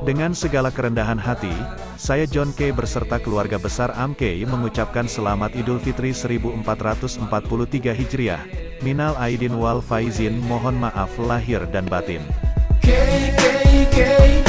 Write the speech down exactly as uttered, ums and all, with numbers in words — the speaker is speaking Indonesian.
Dengan segala kerendahan hati, saya John Kay beserta keluarga besar Am Kay mengucapkan selamat Idul Fitri seribu empat ratus empat puluh tiga Hijriah. Minal aidin wal faizin, mohon maaf lahir dan batin. K, K, K.